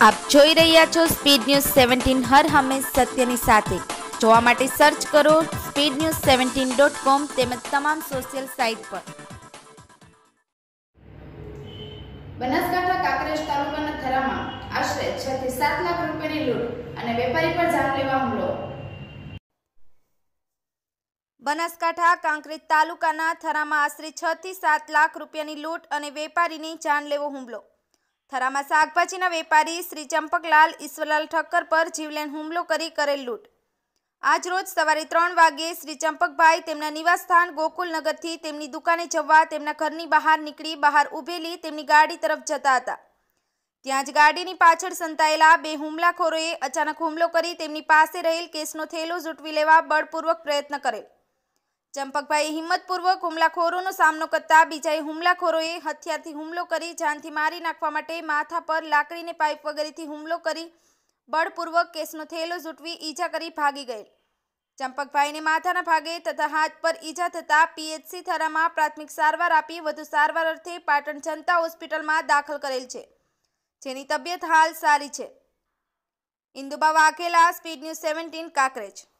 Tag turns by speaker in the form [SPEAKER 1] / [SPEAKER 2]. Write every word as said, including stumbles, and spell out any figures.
[SPEAKER 1] આપ જોઈ રહ્યા છો સ્પીડ ન્યૂઝ સેવન્ટીન, હર હંમેશ સત્યની સાથે. જોવા માટે સર્ચ કરો speed news seventeen dot com તેમજ તમામ સોશિયલ સાઇટ પર.
[SPEAKER 2] બનાસકાંઠા કાંકરેજ તાલુકાના થરામાં આશરે છ થી સાત લાખ રૂપિયાની લૂંટ અને વેપારી પર જાનલેવા હુમલો.
[SPEAKER 1] બનાસકાંઠા કાંકરેજ તાલુકાના થરામાં આશરે છ થી સાત લાખ રૂપિયાની લૂંટ અને વેપારીની જાનલેવો હુમલો. થરામાં શાકભાજીના વેપારી શ્રી ચંપકલાલ ઈશ્વરલાલ ઠક્કર પર જીવલેણ હુમલો કરી કરેલ લૂંટ. આજ રોજ સવારે ત્રણ વાગ્યે શ્રી ચંપકભાઈ તેમના નિવાસસ્થાન ગોકુલનગરથી તેમની દુકાને જવા તેમના ઘરની બહાર નીકળી બહાર ઊભેલી તેમની ગાડી તરફ જતા હતા. ત્યાં જ ગાડીની પાછળ સંતાયેલા બે હુમલાખોરોએ અચાનક હુમલો કરી તેમની પાસે રહેલ કેસનો થેલો ઝૂંટવી લેવા બળપૂર્વક પ્રયત્ન કરેલ. ચંપકભાઈએ હિંમતપૂર્વક હુમલાખોરોનો સામનો કરતા બીજાએ હુમલાખોરોએ હથિયારથી હુમલો કરી જાનથી મારી નાખવા માટે માથા પર લાકડીને પાઇપ વગેરેથી હુમલો કરી બળપૂર્વક કેસનો થેલો ઝૂંટવી ઈજા કરી ભાગી ગયેલ. ચંપકભાઈને માથાના ભાગે તથા હાથ પર ઈજા થતા પીએચસી થરામાં પ્રાથમિક સારવાર આપી વધુ સારવાર અર્થે પાટણ જનતા હોસ્પિટલમાં દાખલ કરેલ છે, જેની તબિયત હાલ સારી છે. Induba Vaghela, speed news seventeen, Kankrej.